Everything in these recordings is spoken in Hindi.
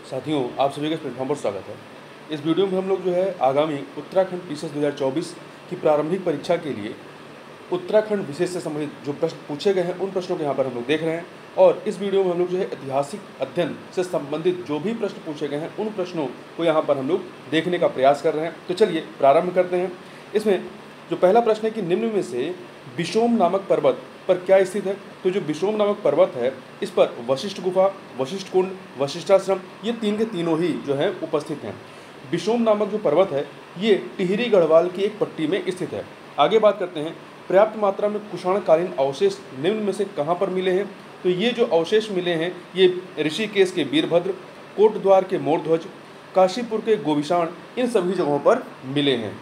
साथियों, आप सभी का इस प्लेटफॉर्म पर स्वागत है। इस वीडियो में हम लोग जो है आगामी उत्तराखंड पीसीएस 2024 की प्रारंभिक परीक्षा के लिए उत्तराखंड विशेष से संबंधित जो प्रश्न पूछे गए हैं उन प्रश्नों को यहाँ पर हम लोग देख रहे हैं। और इस वीडियो में हम लोग जो है ऐतिहासिक अध्ययन से संबंधित जो भी प्रश्न पूछे गए हैं उन प्रश्नों को यहाँ पर हम लोग देखने का प्रयास कर रहे हैं। तो चलिए प्रारंभ करते हैं। इसमें जो पहला प्रश्न है कि निम्न में से बिशोम नामक पर्वत पर क्या स्थित है। तो जो बिशोम नामक पर्वत है इस पर वशिष्ठ गुफा, वशिष्ठ कुंड, वशिष्ठाश्रम ये तीन के तीनों ही जो है उपस्थित हैं। बिशोम नामक जो पर्वत है ये टिहरी गढ़वाल की एक पट्टी में स्थित है। आगे बात करते हैं, पर्याप्त मात्रा में कुषाणकालीन अवशेष निम्न में से कहाँ पर मिले हैं। तो ये जो अवशेष मिले हैं ये ऋषिकेश के वीरभद्र, कोटद्वार के मोरध्वज, काशीपुर के गोविशाण इन सभी जगहों पर मिले हैं।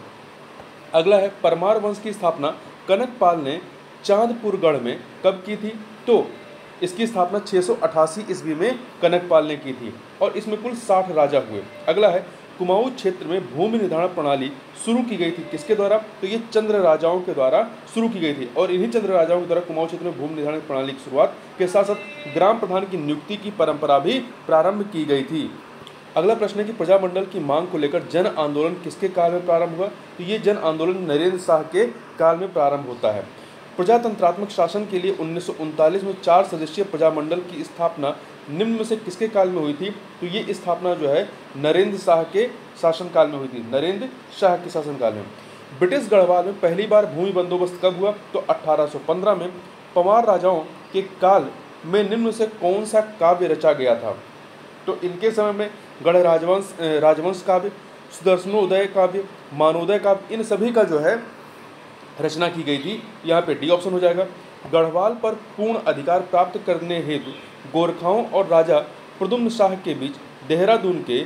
अगला है, परमार वंश की स्थापना कनकपाल ने चांदपुरगढ़ में कब की थी। तो इसकी स्थापना 688 ईस्वी में कनकपाल ने की थी और इसमें कुल 60 राजा हुए। अगला है, कुमाऊं क्षेत्र में भूमि निर्धारण प्रणाली शुरू की गई थी किसके द्वारा। तो ये चंद्र राजाओं के द्वारा शुरू की गई थी और इन्हीं चंद्र राजाओं के द्वारा कुमाऊं क्षेत्र में भूमि निर्धारण प्रणाली की शुरुआत के साथ साथ ग्राम प्रधान की नियुक्ति की परंपरा भी प्रारंभ की गई थी। अगला प्रश्न है कि प्रजामंडल की मांग को लेकर जन आंदोलन किसके काल में प्रारंभ हुआ। तो ये जन आंदोलन नरेंद्र शाह के काल में प्रारंभ होता है। प्रजातंत्रात्मक शासन के लिए 1939 में 4 सदस्यीय प्रजामंडल की स्थापना निम्न में से किसके काल में हुई थी। तो ये स्थापना जो है नरेंद्र शाह के शासनकाल में हुई थी, नरेंद्र शाह के शासनकाल में। ब्रिटिश गढ़वाल में पहली बार भूमि बंदोबस्त कब हुआ। तो 1815 में। पंवार राजाओं के काल में निम्न में से कौन सा काव्य रचा गया था। तो इनके समय में गढ़ राजवंश काव्य, सुदर्शनोदय काव्य, मानोदय काव्य इन सभी का जो है रचना की गई थी। यहाँ पे डी ऑप्शन हो जाएगा। गढ़वाल पर पूर्ण अधिकार प्राप्त करने हेतु गोरखाओं और राजा प्रद्युम्न शाह के बीच देहरादून के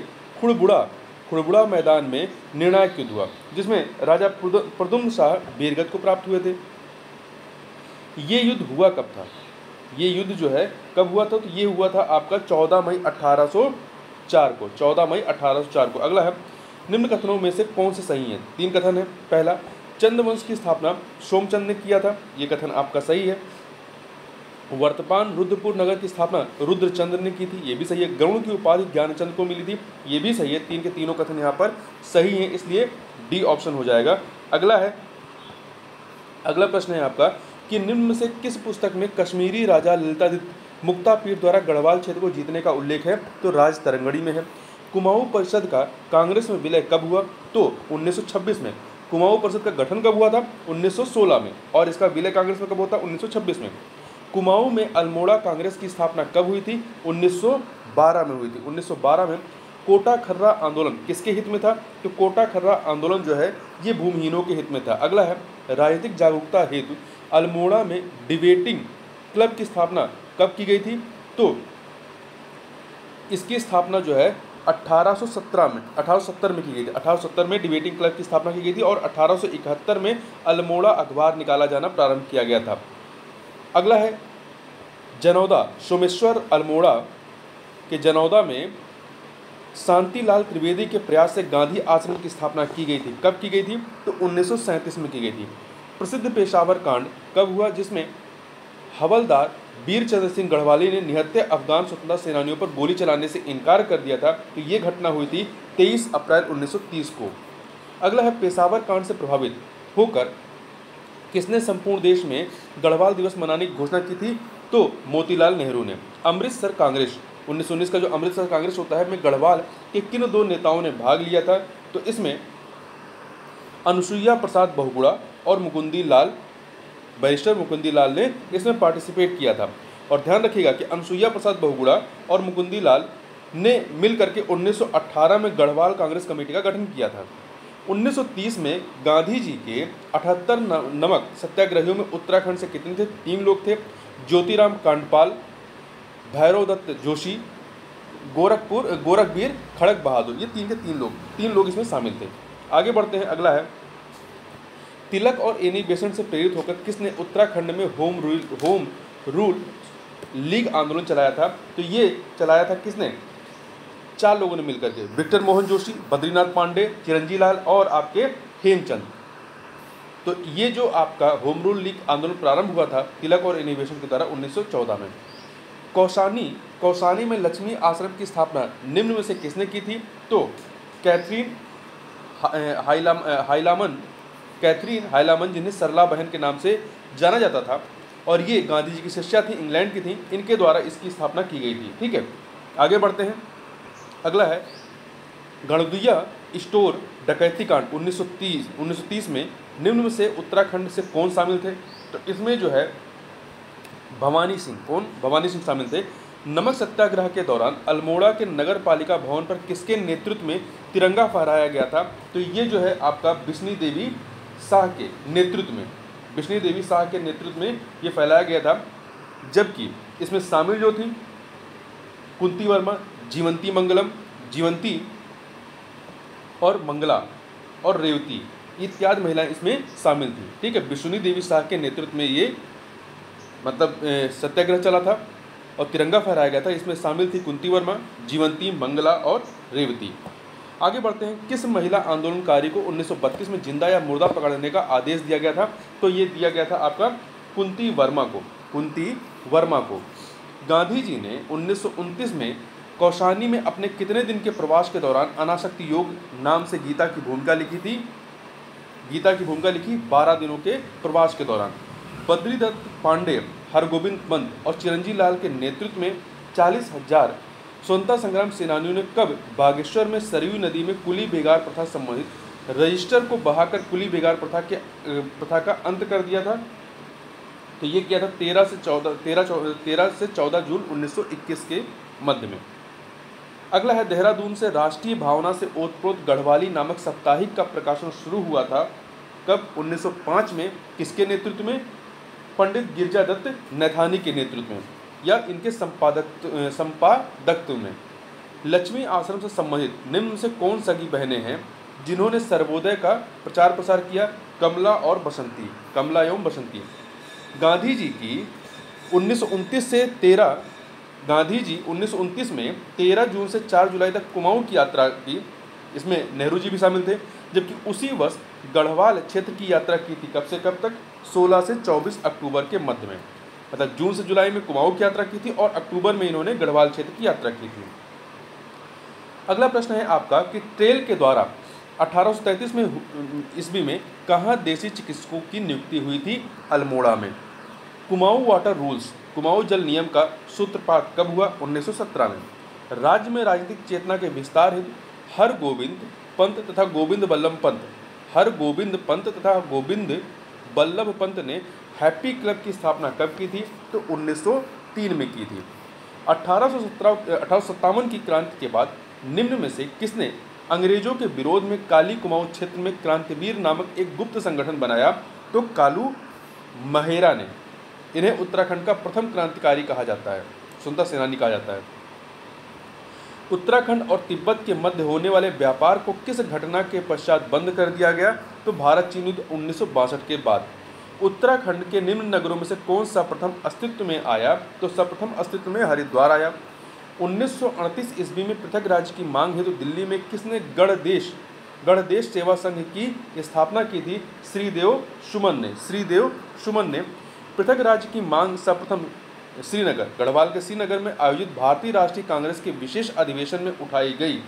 खुड़बुड़ा मैदान में निर्णायक युद्ध हुआ जिसमें राजा प्रद्युम्न शाह वीरगति को प्राप्त हुए थे। ये युद्ध हुआ कब था। ये युद्ध जो है कब हुआ था। तो ये हुआ था आपका 14 मई 1804 को, 14 मई 1804 को। अगला है, निम्न कथनों में से कौन से सही हैं। 3 कथन है। पहला, चंद्रवंश की स्थापना सोमचंद ने किया था, ये कथन आपका सही है। वर्तमान रुद्रपुर नगर की स्थापना रुद्रचंद्र ने की थी, ये भी सही है। गरुड़ की उपाधि ज्ञानचंद को मिली थी, ये भी सही है। 3 के तीनों कथन यहाँ पर सही हैं, इसलिए डी ऑप्शन हो जाएगा। अगला प्रश्न है आपका कि निम्न में से किस पुस्तक में कश्मीरी राजा ललितादित्य मुक्तापीठ द्वारा गढ़वाल क्षेत्र को जीतने का उल्लेख है। तो राज तरंगड़ी में है। कुमाऊं परिषद का कांग्रेस में विलय कब हुआ। तो 1926 में। कुमाऊं परिषद का गठन कब हुआ था। 1916 में। और इसका विलय कांग्रेस में कब होता। 1926 में। कुमाऊं में अल्मोड़ा कांग्रेस की स्थापना कब हुई थी। 1912 में हुई थी। 1912 में। कोटा खर्रा आंदोलन किसके हित में था। तो कोटा खर्रा आंदोलन जो है ये भूमिहीनों के हित में था। अगला है, राजनीतिक जागरूकता हेतु अल्मोड़ा में डिबेटिंग क्लब की स्थापना कब की गई थी। तो इसकी स्थापना जो है 1870 में की गई थी। 1870 में डिबेटिंग क्लब की स्थापना की गई थी और 1871 में अल्मोड़ा अखबार निकाला जाना प्रारंभ किया गया था। अगला है, जनौदा सोमेश्वर अल्मोड़ा के जनौदा में शांतिलाल त्रिवेदी के प्रयास से गांधी आश्रम की स्थापना की गई थी। कब की गई थी। तो 1937 में की गई थी। प्रसिद्ध पेशावर कांड कब हुआ जिसमें हवलदार वीरचंद्र सिंह गढ़वाली ने निहत्थे अफगान स्वतंत्रता सेनानियों पर गोली चलाने से इनकार कर दिया था। तो ये घटना हुई थी 23 अप्रैल 1930 को। अगला है, पेशावर कांड से प्रभावित होकर किसने संपूर्ण देश में गढ़वाल दिवस मनाने की घोषणा की थी। तो मोतीलाल नेहरू ने। अमृतसर कांग्रेस 1919 का जो अमृतसर कांग्रेस होता है में गढ़वाल के किन 2 नेताओं ने भाग लिया था। तो इसमें अनुसुईया प्रसाद बहुगुणा और बैरिस्टर मुकुंदी लाल ने इसमें पार्टिसिपेट किया था। और ध्यान रखिएगा कि अनुसुईया प्रसाद बहुगुणा और मुकुंदी लाल ने मिलकर के 1918 में गढ़वाल कांग्रेस कमेटी का गठन किया था। 1930 में गांधी जी के 78 नमक सत्याग्रहियों में उत्तराखंड से कितने थे। 3 लोग थे, ज्योतिराम कांडपाल, भैरव दत्त जोशी, गोरखवीर खड़क बहादुर। ये 3 के 3 लोग इसमें शामिल थे। आगे बढ़ते हैं। अगला है, तिलक और एनी बेसेंट से प्रेरित होकर किसने उत्तराखंड में होम रूल लीग आंदोलन चलाया था। तो ये चलाया था किसने। 4 लोगों ने मिलकर के, विक्टर मोहन जोशी, बद्रीनाथ पांडे, चिरंजी लाल और आपके हेमचंद। तो ये जो आपका होम रूल लीग आंदोलन प्रारंभ हुआ था तिलक और एनी बेसेंट के द्वारा 1914 में। कौसानी कौसानी में लक्ष्मी आश्रम की स्थापना निम्न में से किसने की थी? तो कैथरीन हाइलामन जिन्हें सरला बहन के नाम से जाना जाता था, और ये गांधी जी की शिष्या थी, इंग्लैंड की थी, इनके द्वारा इसकी स्थापना की गई थी। ठीक है, आगे बढ़ते हैं। अगला है गणदुइया स्टोर डकैती कांड 1930 में निम्न में से उत्तराखंड से कौन शामिल थे? तो इसमें जो है भवानी सिंह शामिल थे। नमक सत्याग्रह के दौरान अल्मोड़ा के नगर पालिका भवन पर किसके नेतृत्व में तिरंगा फहराया गया था? तो ये जो है आपका बिश्नी देवी शाह के नेतृत्व में ये फैलाया गया था। जबकि इसमें शामिल जो थी कुंती वर्मा, जीवंती और मंगला और रेवती इत्यादि महिलाएं इसमें शामिल थी। ठीक है, बिश्नी देवी शाह के नेतृत्व में ये मतलब सत्याग्रह चला था और तिरंगा फहराया गया था। इसमें शामिल थी कुंती वर्मा, जीवंती, मंगला और रेवती। आगे बढ़ते हैं। किस महिला आंदोलनकारी को 1932 में जिंदा या मुर्दा पकड़ने का आदेश दिया गया था? तो ये दिया गया था आपका कुंती वर्मा को। गांधी जी ने 1929 में कौसानी में अपने कितने दिन के प्रवास के दौरान अनासक्ति योग नाम से गीता की भूमिका लिखी 12 दिनों के प्रवास के दौरान। बद्रीदत्त पांडे, हरगोविंद पंत और चिरंजीव लाल के नेतृत्व में 40,000 स्वतंत्रता संग्राम सेनानियों ने कब बागेश्वर में सरयू नदी में कुली बेगार प्रथा संबंधित रजिस्टर को बहाकर कुली बेगार प्रथा का अंत कर दिया था? तो ये किया था 13 से 14 जून 1921 के मध्य में। अगला है देहरादून से राष्ट्रीय भावना से ओतप्रोत गढ़वाली नामक साप्ताहिक का प्रकाशन शुरू हुआ था कब? 1905 में। किसके नेतृत्व में? पंडित गिरजादत्त नैथानी के नेतृत्व में या इनके संपादकत्व में। लक्ष्मी आश्रम से संबंधित निम्न से कौन सगी बहनें हैं जिन्होंने सर्वोदय का प्रचार प्रसार किया? कमला एवं बसंती। गांधी जी 1929 में 13 जून से 4 जुलाई तक कुमाऊं की यात्रा की। इसमें नेहरू जी भी शामिल थे। जबकि उसी वर्ष गढ़वाल क्षेत्र की यात्रा की थी। कब से कब तक? 16 से 24 अक्टूबर के मध्य में। मतलब जून से जुलाई में कुमाऊं की यात्रा की थी और अक्टूबर में इन्होंने गढ़वाल क्षेत्र की यात्रा की थी। अगला प्रश्न है आपका कि ट्रेल के द्वारा 1833 में ईस्वी में कहाँ देसी चिकित्सकों की नियुक्ति हुई थी? अल्मोड़ा में। कुमाऊं वाटर रूल्स, कुमाऊं जल नियम का सूत्रपात कब हुआ? 1917 में। राज्य में राजनीतिक चेतना के विस्तार हेतु हरगोविंद पंत तथा गोविंद बल्लभ पंत ने हैप्पी क्लब की स्थापना कब की थी? तो 1903 में की थी। 1857 की क्रांति के बाद निम्न में से किसने अंग्रेजों के विरोध में काली कुमाऊं क्षेत्र में क्रांतिवीर नामक एक गुप्त संगठन बनाया? तो कालू महेरा ने। इन्हें उत्तराखंड का प्रथम क्रांतिकारी कहा जाता है, स्वतंत्रता सेनानी कहा जाता है। उत्तराखंड और तिब्बत के मध्य होने वाले व्यापार को किस घटना के पश्चात बंद कर दिया गया? तो भारत चीन युद्ध 1962 के बाद। उत्तराखंड के निम्न नगरों में से कौन सा प्रथम अस्तित्व में आया? तो सर्वप्रथम अस्तित्व में हरिद्वार आया। 1938 ईस्वी में पृथक राज्य की मांग हेतु दिल्ली में किसने गणदेश सेवा संघ की स्थापना की थी? श्रीदेव सुमन ने पृथक राज्य की मांग सर्वप्रथम गढ़वाल के श्रीनगर में आयोजित भारतीय राष्ट्रीय कांग्रेस के विशेष अधिवेशन में उठाई गई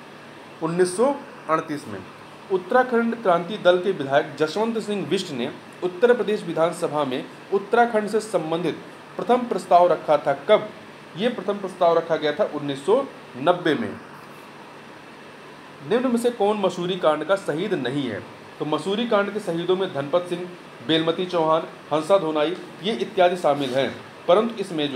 1938 में। उत्तराखंड क्रांति दल के विधायक जसवंत सिंह बिष्ट ने उत्तर प्रदेश विधानसभा में उत्तराखंड से संबंधित प्रथम प्रस्ताव रखा था कब? ये प्रथम प्रस्ताव रखा गया था 1990 में। निम्न में से कौन मसूरी कांड का शहीद नहीं है? तो मसूरी कांड के शहीदों में धनपत सिंह, बेलमती चौहान, हंसा धोनाई ये इत्यादि शामिल हैं, परंतु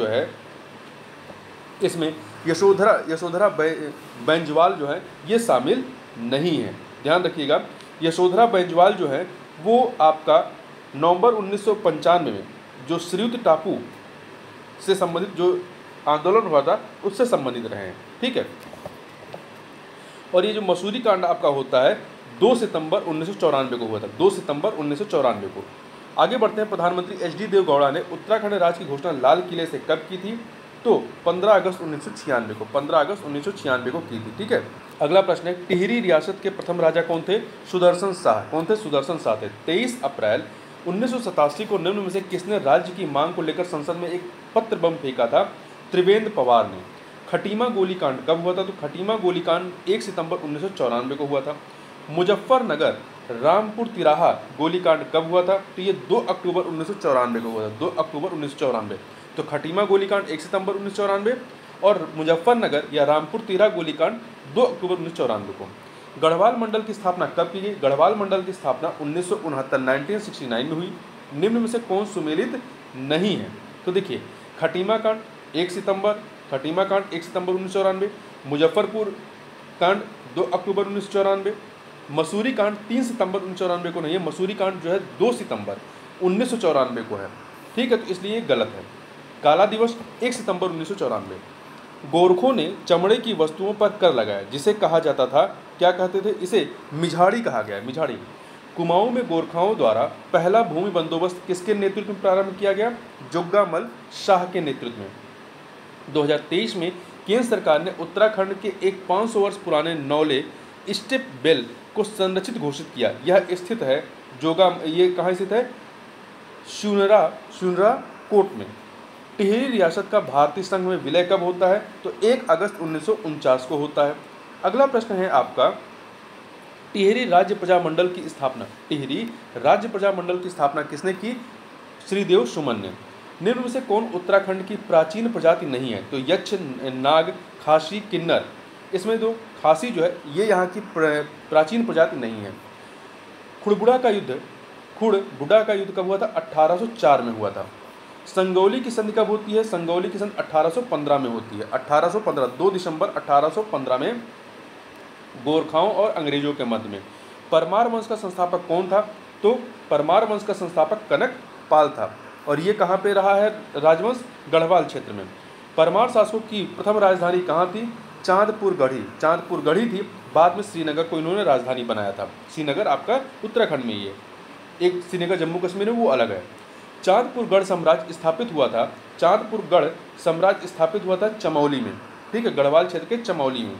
इसमें यशोधरा बैंजवाल जो है ये शामिल नहीं है। ध्यान रखिएगा, यशोधरा बैंजवाल जो है वो आपका नवंबर 1995 में जो श्रीयुत टापू से संबंधित जो आंदोलन हुआ था उससे संबंधित रहे हैं। ठीक है, और ये जो मसूरी कांड आपका होता है 2 सितंबर 1994 को हुआ था, 2 सितंबर 1994 को। आगे बढ़ते हैं। प्रधानमंत्री एच.डी. देवगौड़ा ने उत्तराखंड राज्य की घोषणा लाल किले से कब की थी? तो 15 अगस्त 1996 को की थी। ठीक है, अगला प्रश्न है। टिहरी रियासत के प्रथम राजा कौन थे? सुदर्शन शाह थे। 23 अप्रैल 1987 को निम्न में से किसने राज्य की मांग को लेकर संसद में एक पत्र बम फेंका था? त्रिवेंद्र पवार ने। खटीमा गोलीकांड कब हुआ था? तो खटीमा गोलीकांड 1 सितंबर 1994 को हुआ था। मुजफ्फरनगर रामपुर तिराहा गोलीकांड कब हुआ था? तो ये 2 अक्टूबर 1994 को हुआ था, 2 अक्टूबर 1994। तो खटीमा गोलीकांड 1 सितंबर 1994 और मुजफ्फरनगर या रामपुर तिराहा गोलीकांड 2 अक्टूबर 1994 को। गढ़वाल मंडल की स्थापना कब की गई? गढ़वाल मंडल की स्थापना 1969 में हुई। निम्न में से कौन सुमेलित नहीं है? तो देखिए, खटीमा कांड 1 सितंबर, खटीमा कांड 1 सितंबर 1994, मुजफ्फरपुर कांड 2 अक्टूबर 1994, मसूरी कांड 3 सितंबर 1994 को नहीं है, मसूरी कांड जो है 2 सितंबर 1994 को है। ठीक है, तो इसलिए गलत है। काला दिवस 1 सितंबर 1994। गोरखों ने चमड़े की वस्तुओं पर कर लगाया, जिसे कहा जाता था, क्या कहते थे? इसे मिझाड़ी कहा गया, मिझाड़ी। कुमाऊं में गोरखाओं द्वारा पहला भूमि बंदोबस्त किसके नेतृत्व में प्रारंभ किया गया? जोग्गामल शाह के नेतृत्व में। 2023 में केंद्र सरकार ने उत्तराखंड के एक 500 वर्ष पुराने नौले स्टेप बेल को संरक्षित घोषित किया। यह स्थित है ये कहाँ स्थित है? शुनरा कोट में। टिहरी रियासत का भारतीय संघ में विलय कब होता है? तो 1 अगस्त 1949 को होता है। अगला प्रश्न है आपका, टिहरी राज्य प्रजामंडल की स्थापना, टिहरी राज्य प्रजामंडल की स्थापना किसने की? श्रीदेव सुमन ने। निम्न में से कौन उत्तराखंड की प्राचीन प्रजाति नहीं है? तो यक्ष, नाग, खासी, किन्नर। इसमें जो खासी जो है ये यहाँ की प्राचीन प्रजाति नहीं है। खुड़बुड़ा का युद्ध कब हुआ था? 1804 में हुआ था। संगौली की संधि कब होती है? संगौली की संधि 1815 में होती है। 1815 2 दिसंबर 1815 में गोरखाओं और अंग्रेजों के मध्य में। परमार वंश का संस्थापक कौन था? तो परमार वंश का संस्थापक कनक पाल था। और ये कहाँ पे रहा है राजवंश? गढ़वाल क्षेत्र में। परमार शासकों की प्रथम राजधानी कहाँ थी? चांदपुर गढ़ी थी। बाद में श्रीनगर को इन्होंने राजधानी बनाया था। श्रीनगर आपका उत्तराखंड में ही है, एक श्रीनगर जम्मू कश्मीर में वो अलग है। चांदपुरगढ़ साम्राज्य स्थापित हुआ था, चांदपुरगढ़ साम्राज्य स्थापित हुआ था चमौली में। ठीक है, गढ़वाल क्षेत्र के चमौली में।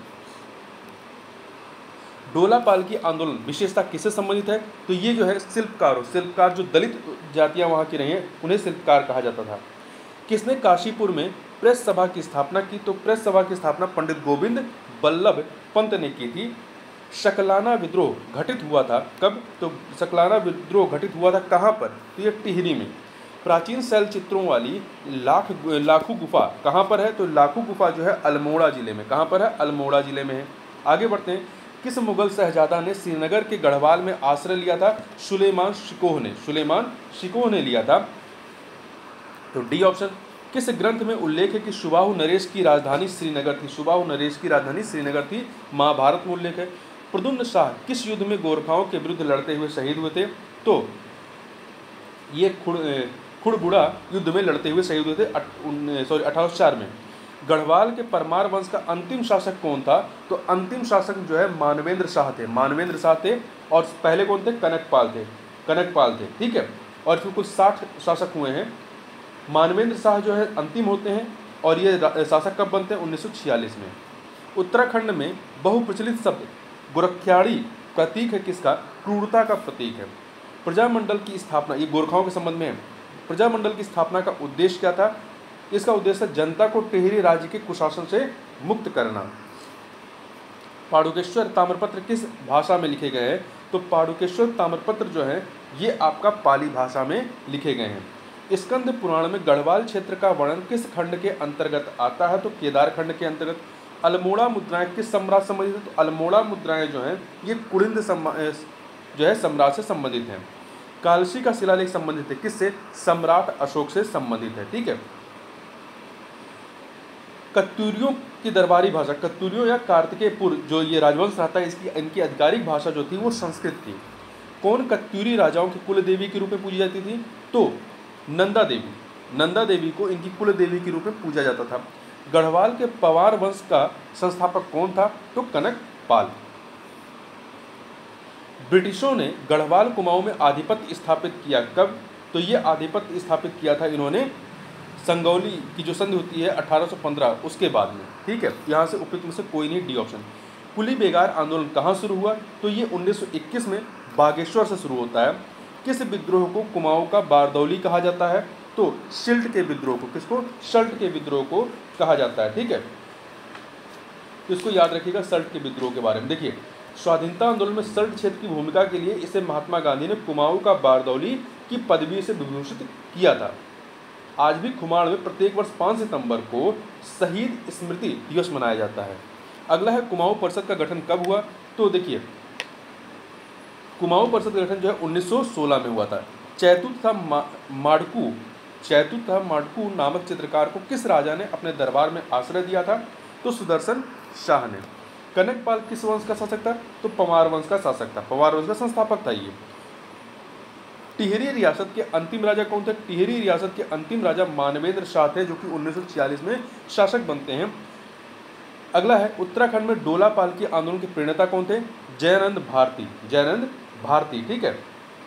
डोलापाल की आंदोलन विशेषता किससे संबंधित है? तो ये जो है शिल्पकार जो दलित जातियां वहाँ की रही हैं उन्हें शिल्पकार कहा जाता था। किसने काशीपुर में प्रेस सभा की स्थापना की? तो प्रेस सभा की स्थापना पंडित गोविंद बल्लभ पंत ने की थी। शकलाना विद्रोह घटित हुआ था कब? तो शकलाना विद्रोह घटित हुआ था कहाँ पर? तो ये टिहरी में। प्राचीन शैल चित्रों वाली लाखू गुफा कहाँ पर है? तो लाखू गुफा जो है अल्मोड़ा जिले में। कहाँ पर है? अल्मोड़ा जिले में है। आगे बढ़ते हैं। किस मुगल शहजादा ने श्रीनगर के गढ़वाल में आश्रय लिया था? सुलेमान शिकोह ने लिया था। तो डी ऑप्शन। किस ग्रंथ में उल्लेख है कि सुबाहु नरेश की राजधानी श्रीनगर थी? सुबाहु नरेश की राजधानी श्रीनगर थी, महाभारत में उल्लेख है। प्रद्युम्न शाह किस युद्ध में गोरखाओं के विरुद्ध लड़ते हुए शहीद हुए थे? तो ये खुड़बुड़ा युद्ध में लड़ते हुए शहीद हुए थे 1804 में। गढ़वाल के परमार वंश का अंतिम शासक कौन था? तो अंतिम शासक जो है मानवेंद्र शाह थे। और पहले कौन थे? कनकपाल थे। ठीक है, और फिर कुछ 60 शासक हुए हैं। मानवेंद्र शाह जो है अंतिम होते हैं और ये शासक कब बनते हैं? 1946 में। उत्तराखंड में बहुप्रचलित शब्द गोरखियाड़ी प्रतीक है किसका? क्रूरता का प्रतीक है। प्रजामंडल की स्थापना, ये गोरखाओं के संबंध में है। प्रजामंडल की स्थापना का उद्देश्य क्या था? इसका उद्देश्य जनता को टिहरी राज्य के कुशासन से मुक्त करना। पाड़ुकेश्वर ताम्रपत्र किस भाषा में लिखे गए हैं? तो पाड़ुकेश्वर ताम्रपत्र जो है ये आपका पाली भाषा में लिखे गए हैं। स्कंद पुराण में गढ़वाल क्षेत्र का वर्णन किस खंड के अंतर्गत आता है? तो केदार खंड के अंतर्गत। अल्मोड़ा मुद्राएं किस सम्राट से संबंधित है? तो अल्मोड़ा मुद्राएं जो हैं ये कुलिंद जो है सम्राट से संबंधित हैं। कालसी का शिलालेख संबंधित है किससे? सम्राट अशोक से संबंधित है। ठीक है। कत्यूरियों की दरबारी भाषा, कत्यूरियों या कार्तिकेयपुर जो ये राजवंश रहता है इनकी आधिकारिक भाषा जो थी वो संस्कृत थी। कौन कत्यूरी राजाओं की कुल देवी के रूप में पूजी जाती थी? तो नंदा देवी को इनकी कुल देवी के रूप में पूजा जाता था। गढ़वाल के पवार वंश का संस्थापक कौन था? तो कनक पाल। ब्रिटिशों ने गढ़वाल कुमाऊं में आधिपत्य स्थापित किया कब? तो ये आधिपत्य स्थापित किया था इन्होंने संगौली की जो संधि होती है 1815 उसके बाद में। ठीक है, यहाँ से उपयुक्त में से कोई नहीं, डी ऑप्शन। कुली बेगार आंदोलन कहाँ शुरू हुआ? तो ये 1921 में बागेश्वर से शुरू होता है। किस विद्रोह को कुमाऊं का बारदौली कहा जाता है? तो शिल्ट के विद्रोह को। किसको? शल्ट के विद्रोह को कहा जाता है। ठीक है, तो इसको याद रखिएगा सल्ट के विद्रोह के बारे में। देखिए, स्वाधीनता आंदोलन में सल्ट क्षेत्र की भूमिका के लिए इसे महात्मा गांधी ने कुमाऊं का बारदौली की पदवी से विभूषित किया था। आज भी खुमाड़ में प्रत्येक वर्ष 5 सितंबर को शहीद स्मृति दिवस मनाया जाता है। अगला है कुमाऊं परिषद का गठन कब हुआ। तो देखिए, कुमाऊं परिषद का गठन जो है 1916 में हुआ था। चैतुत था माडकू नामक चित्रकार को किस राजा ने अपने दरबार में आश्रय दिया था। तो सुदर्शन शाह ने। कनकपाल किस वंश का शासक था। तो पंवार वंश का शासक था, पंवार वंश का संस्थापक था ये। टिहरी रियासत के अंतिम राजा कौन थे। टिहरी रियासत के अंतिम राजा मानवेंद्र शाह थे, जो कि 1946 में शासक बनते हैं। अगला है उत्तराखंड में डोलापाल के आंदोलन के प्रणेता कौन थे। जयानंद भारती। ठीक है,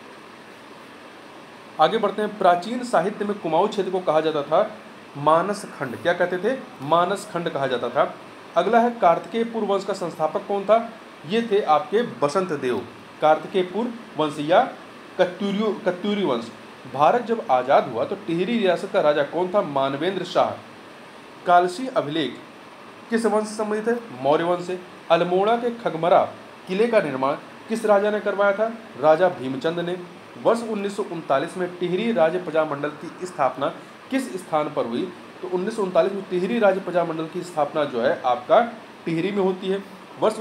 आगे बढ़ते हैं। प्राचीन साहित्य में कुमाऊं क्षेत्र को कहा जाता था मानस खंड। क्या कहते थे। मानस खंड कहा जाता था। अगला है कार्तिकेयपुर वंश का संस्थापक कौन था। ये थे आपके बसंत देव। कार्तिकेयपुर वंश या कत्यूरी वंश। भारत जब आज़ाद हुआ तो टिहरी रियासत का राजा कौन था। मानवेंद्र शाह। कालसी अभिलेख किस वंश से संबंधित है। मौर्य वंश से। अल्मोड़ा के खगमरा किले का निर्माण किस राजा ने करवाया था। राजा भीमचंद ने। वर्ष 1939 में टिहरी राज्य प्रजामंडल की स्थापना किस स्थान पर हुई। तो 1939 में टिहरी राज्य प्रजामंडल की स्थापना जो है आपका टिहरी में होती है। वर्ष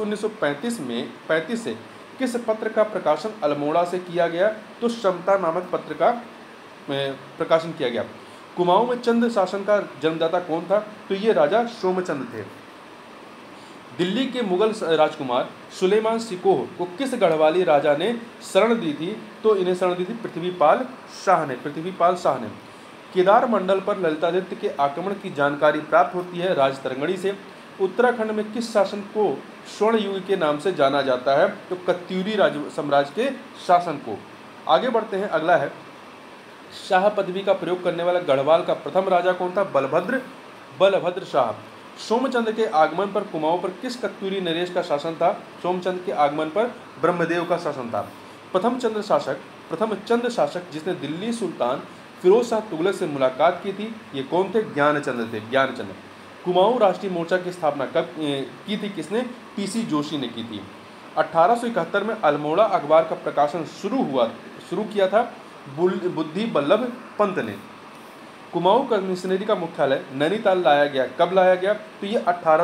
1935 से किस पत्र का प्रकाशन अल्मोड़ा से किया गया। तो समता नामक पत्र का प्रकाशन किया गया। कुमाऊं में चंद शासन का जन्मदाता कौन था। तो ये राजा सोमचंद थे। दिल्ली के मुगल राजकुमार सुलेमान सिकोह को किस गढ़वाली राजा ने शरण दी थी। तो इन्हें शरण दी थी पृथ्वीपाल शाह ने। केदार मंडल पर ललितादित्य के आक्रमण की जानकारी प्राप्त होती है राजतरंगणी से। उत्तराखंड में किस शासन को स्वर्ण युग के नाम से जाना जाता है। तो कत्यूरी साम्राज्य के शासन को। आगे बढ़ते हैं। अगला है शाह पदवी का प्रयोग करने वाला गढ़वाल का प्रथम राजा कौन था। बलभद्र शाह। सोमचंद के आगमन पर कुमाऊं पर किस कत्यूरी नरेश का शासन था। सोमचंद के आगमन पर ब्रह्मदेव का शासन था। प्रथम चंद शासक जिसने दिल्ली सुल्तान फिरोज शाह तुगलक से मुलाकात की थी, ये कौन थे। ज्ञानचंद। कुमाऊं राष्ट्रीय मोर्चा की स्थापना कब की थी, किसने। पीसी जोशी ने की थी। 1871 में अल्मोड़ा अखबार का प्रकाशन शुरू किया था बुद्धि बल्लभ पंत ने। कुमाऊं कमिश्नरी का मुख्यालय नैनीताल लाया गया। कब लाया गया। तो ये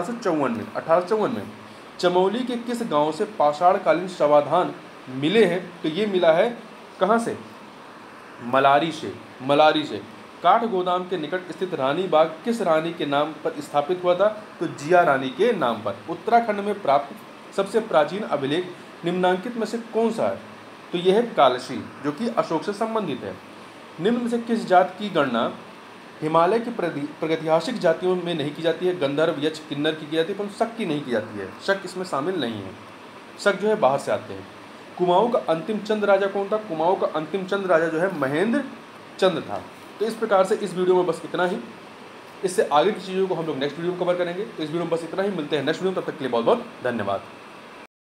1854 में। चमोली के किस गांव से पाषाणकालीन शवाधान मिले हैं। तो ये मिला है कहाँ से। मलारी से। काठ गोदाम के निकट स्थित रानी बाग किस रानी के नाम पर स्थापित हुआ था। तो जिया रानी के नाम पर। उत्तराखंड में प्राप्त सबसे प्राचीन अभिलेख निम्नांकित में से कौन सा है। तो यह है कालसी, जो कि अशोक से संबंधित है। निम्न में से किस जात की गणना हिमालय की प्रागैतिहासिक जातियों में नहीं की जाती है। गंधर्व, यक्ष, किन्नर की जाती है, परंतु शक की नहीं की जाती है। शक इसमें शामिल नहीं है। शक जो है बाहर से आते हैं। कुमाऊं का अंतिम चंद राजा कौन था। कुमाऊं का अंतिम चंद राजा जो है महेंद्र चंद था। तो इस प्रकार से इस वीडियो में बस इतना ही। इससे आगे की चीज़ों को हम लोग नेक्स्ट वीडियो में कवर करेंगे। तो इस वीडियो में बस इतना ही। मिलते हैं नेक्स्ट वीडियो में, तब तक के लिए बहुत बहुत धन्यवाद।